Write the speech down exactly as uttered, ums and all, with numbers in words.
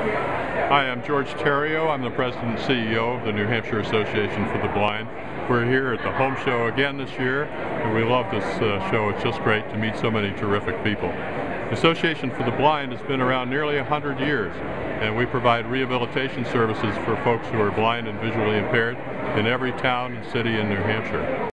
Hi, I'm George Theriault. I'm the President and C E O of the New Hampshire Association for the Blind. We're here at the home show again this year, and we love this uh, show. It's just great to meet so many terrific people. The Association for the Blind has been around nearly a hundred years, and we provide rehabilitation services for folks who are blind and visually impaired in every town and city in New Hampshire.